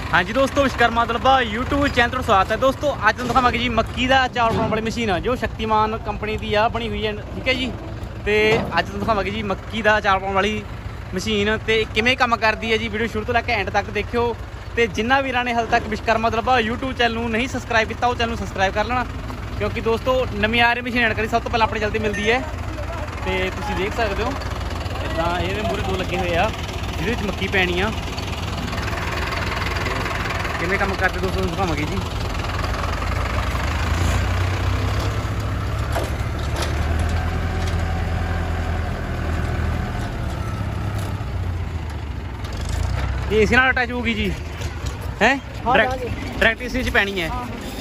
हाँ जी दोस्तों, Vishwakarma Dalba YouTube channel पर स्वागत है। दोस्तों अज तुहानूं दिखावांगे जी मक्की का अचार बनाने वाली मशीन जो शक्तिमान कंपनी की आ बनी हुई है, ठीक है जी। तो अज तुहानूं दिखावांगे जी मक्की का अचार बनाने वाली मशीन तो किवें काम करती है जी। वीडियो शुरू तो लैके एंड तक देखियो। तो जिन्होंने वीरां ने हाले तक विश्वकर्मा दलबा यूट्यूब चैनल नहीं सबसक्राइब किया, वो चैनल सबसक्राइब कर लेना, क्योंकि दोस्तों नवीं आ रही मशीन एंड करी सब तो पहले अपने जल्दी मिलती है। तो तुसीं देख सकते हो इदां ये मूहरे दो लगे हुए आ जिहदे मक्की पैनी आ। किवें काम करते दोस्तों दिखावांगे जी। ये इसी नाल अटैच होगी जी, है डायरेक्ट इसी पैनी है।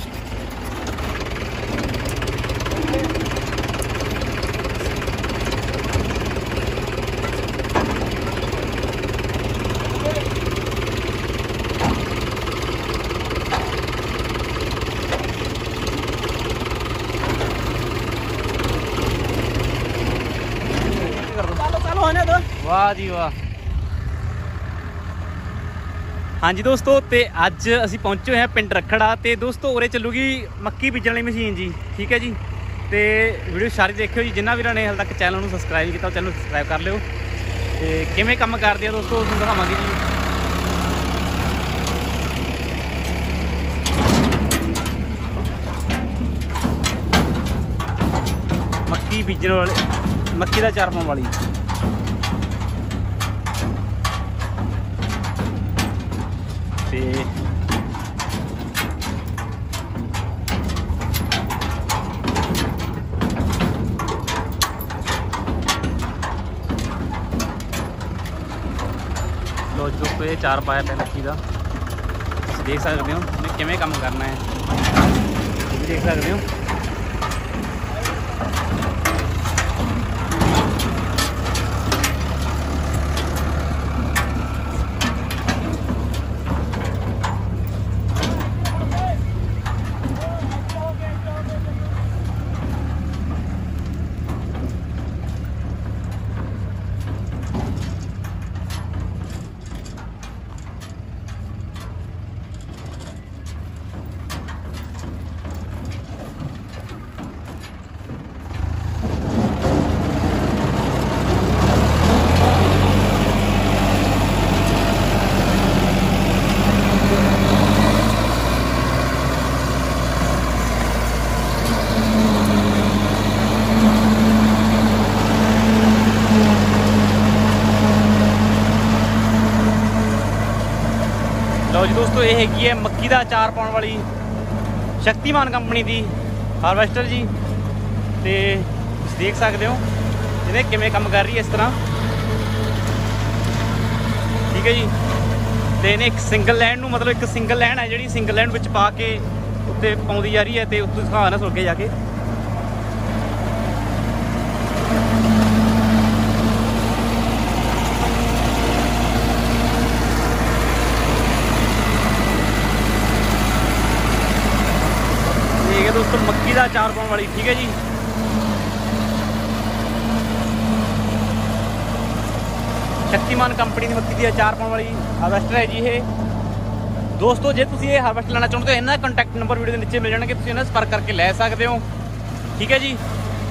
वाह जी वाह। हाँ जी दोस्तों, तो अज असी पहुँचे हुए हैं पिंड रखड़ा। तो दोस्तों उरे चलूगी मक्की बीजण वाली मशीन जी, ठीक है जी। तो वीडियो सारी देखियो जी। जिन्होंने वीरां ने हाले तक चैनल को सबसक्राइब किया चैनल सबसक्राइब कर लियो। तो किवें काम करदी है दोस्तों तुहानूं दिखावांगे जी। मक्की बीजण वाली मक्की का अचार पाउण वाली लो जी दोस्तों, ये चार पाया पहले मक्की का देख सकते हो किवें काम करना है, देख सकते हो। लो जी दोस्तों, ये हैगी है मक्की का अचार पाउण वाली शक्तिमान कंपनी की हारवेस्टर जी। तो तुसीं देख सकते हो ये किवें काम कर रही है इस तरह, ठीक है जी। तो इन्हें एक सिंगल लैंड में मतलब एक सिंगल लैंड है जी, सिंगल लैंड में पा के उत्ते पाउंदी जा रही है। तो उत्ते दिखाना सुल के जाके दोस्तों मक्की का अचार पाउण वाली, ठीक है जी। शक्तिमान कंपनी की मक्की की अचार पाउण वाली हारवेस्टर है जी ये दोस्तों। जे तुसीं ये हारवेस्टर लेना चाहते हो इन्हां कॉन्टैक्ट नंबर वीडियो के नीचे मिल जाएंगे, तुसीं इन्हां संपर्क करके ले सकते हो, ठीक है जी।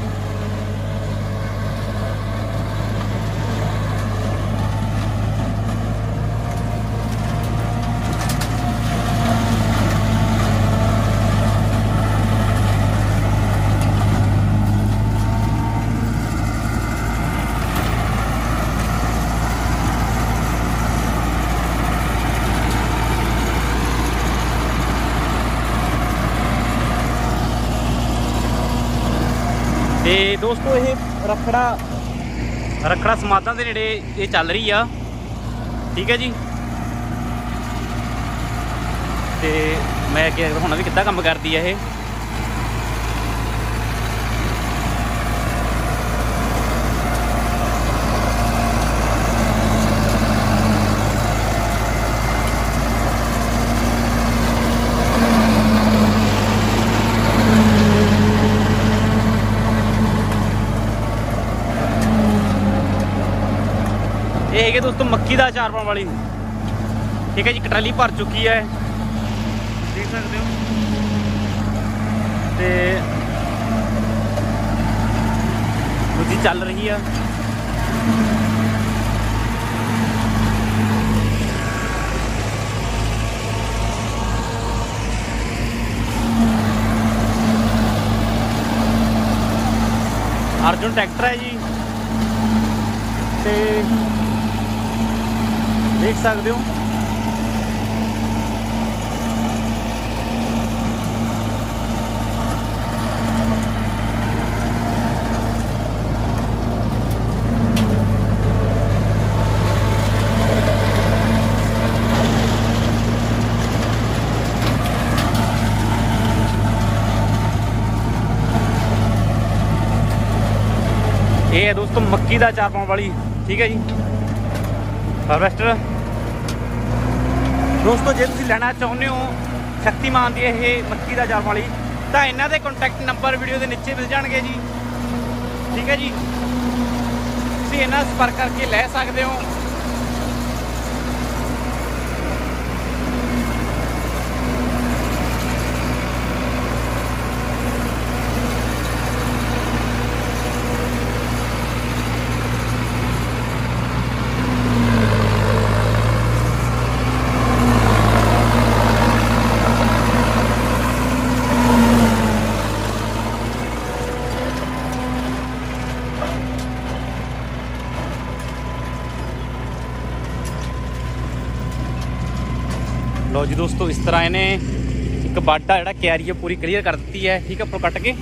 तो दोस्तों ये रखड़ा समाधा के नेड़े ये चल रही आ, ठीक है जी। तो मैं अगे दिखाउणा भी किद्दां काम करती है ये। ये है दोस्तों मक्की का अचार पाउण वाली ठीक है जी। ट्राली भर चुकी है, देख सकते हो। तो दूजी चल रही है। अर्जुन ट्रैक्टर है जी, ते देख सकते हो। ये है दोस्तों मक्की का 4 पाउंड वाली, ठीक है जी, हार्वेस्टर। दोस्तों जे तुसीं लेना चाहुंदे हो शक्तिमान दी ये मक्की का 4 पाउंड वाली, तो इन्हां दे कॉन्टैक्ट नंबर वीडियो के नीचे मिल जाएंगे जी, ठीक है जी। तुसीं इन्हां संपर्क करके ले सकते हो। लो जी दोस्तों, इस तरह इन्हें एक बाडा जो क्यारी है पूरी क्लीयर कर दी है, ठीक है, कट के।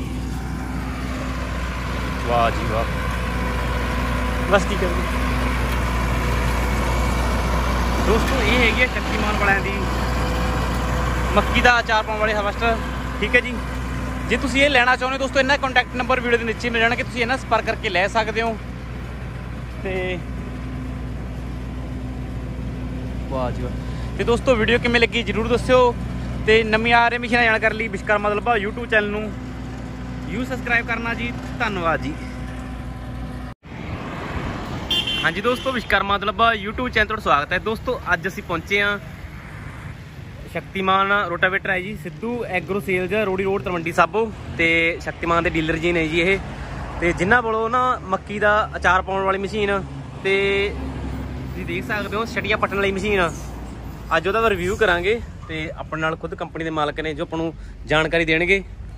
वाह जी वाह, बस ठीक है दोस्तों। ये है शक्तिमान वालों की मक्की का 4 पाउंड वाले हार्वेस्टर, ठीक है जी। जे तुम ये लेना चाहो दोस्तों, इन्होंने कॉन्टैक्ट नंबर वीडियो के नीचे मिल जाएंगे, तुम इन्होंने संपर्क करके ले सकते हो। तो वाह जी वाह। तो दोस्तों वीडियो किमें लगी जरूर दस्यो। तो नवी आ रही मशीन जानकारी लिए विश्वकर्मा दलबा यूट्यूब चैनल नूं जरूर सबसक्राइब करना जी। धन्यवाद जी। हाँ जी दोस्तों, विश्वकर्मा दलबा यूट्यूब चैनल पर स्वागत है दोस्तों। अज असीं पहुंचे हाँ शक्तिमान रोटावेटर है जी, Sidhu agro sales Rodi road Talwandi Sabo. तो शक्तिमान के डीलर जी ने जी ये, तो जिन्हों कोलों ना मक्की का 4 पाउंड वाली मशीन, तो तुसीं देख सकते हो छटियां पट्टन वाली मशीन। अज वह रिव्यू करांगे, तो अपने नाल खुद कंपनी के मालक ने जो आपको जानकारी देणगे।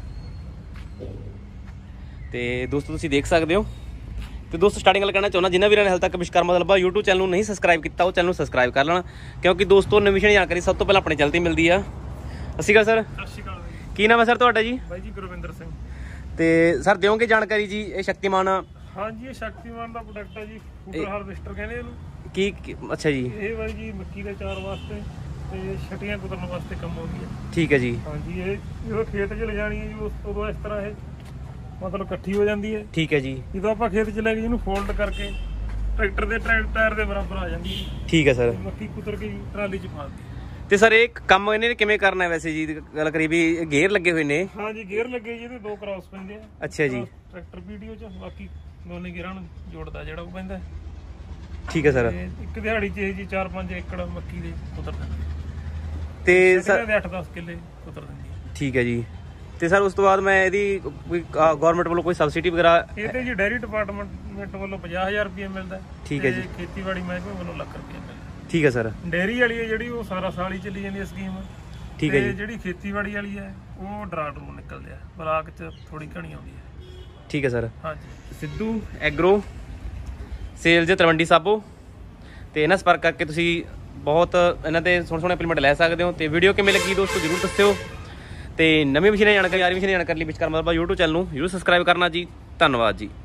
तो दोस्तों तुसीं देख सकते हो। तो दोस्तों स्टार्टिंग गल करना चाहना, जिन्होंने भी हाल तक विश्वकर्मा दलबा यूट्यूब चैनल नहीं सबसक्राइब किया, वो चैनल सबसक्राइब कर लेना, क्योंकि दोस्तों नवीं जानकारी सब तो पहले अपने चैनल मिलती है। सत श्री अकाल सर। सत श्री अकाल की नाम है सर तुहाडा जी? भाई जी गुरविंदर सिंह। तो सर दोगे जानकारी जी ये शक्तिमान? हाँ जी, ये शक्तिमान का प्रोडक्ट है जी, फूटर हार्वेस्टर कहने की अच्छा जी। ये भाई जी मक्की के चार वास्ते ते छटियां कुतरन वास्ते कम हो गई है, ठीक है जी। हाँ जी, ये जो खेत च ले जानी है जी, उदों इस तरह है मतलब इकट्ठी हो जाती है, ठीक है जी। जो आप खेत च लैके जिन्होंने फोल्ड करके ट्रैक्टर के टायर के बराबर आ जाती है, ठीक है सर। मक्की कुतर के ट्राली च पा दी। तो सर एक काम इन्हें किवें करना है वैसे जी? गल करिए भी गेयर लगे हुए ने? हाँ जी, गेयर लगे जी, 2 क्रॉस पैंदे आ। अच्छा जी। ट्रैक्टर पीडीओ च बाकी दोने गेयरां नूं जोड़दा जेड़ा को पैंदा, ठीक है सर। एक दिहाड़ी च जी 4-5 एकड़ मक्की दे कुतर दिंदी ते सर 8-10 किले कुतर दिंदी, ठीक है जी। तो सर उस तो बाद मैं यदि कोई गवर्नमेंट वालों कोई सबसिडी वगैरह? ये जी डेयरी डिपार्टमेंट वालों 50,000 रुपये मिलता है, ठीक है जी। खेतीबाड़ी महकमे वालों ₹1 लाख मिलता, ठीक है सर। डेयरी वाली है जी वो सारा साल ही चली जाती है स्कीम, ठीक है जी। जी खेतीबाड़ी वाली है वो डराट ਨੂੰ निकलते हैं, ब्लाक च थोड़ी घनी आती है, ठीक है सर। हाँ जी। सिद्धू एग्रो सेल्स तलवंडी साबो, तो इन्हें संपर्क करके तुसी बहुत इन्हों के सोहने इंप्लीमेंट लै सकते हो। तो वीडियो किमें लगी दोस्तों जरूर दस्यो। तो नवी मशीन जानकारी, यार मशीन जानकारी विश्वकर्मा दलबा यूट्यूब चैनल जरूर सबसक्राइब करना जी। धन्यवाद जी।